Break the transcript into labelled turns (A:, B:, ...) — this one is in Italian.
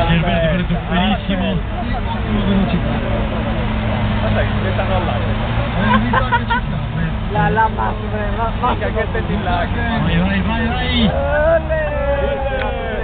A: Gerberto ha detto benissimo.
B: Guarda che stanno là.
C: La massima,
B: Mica che stendi là.
A: Vai, vai, vai, vai.
C: Olè!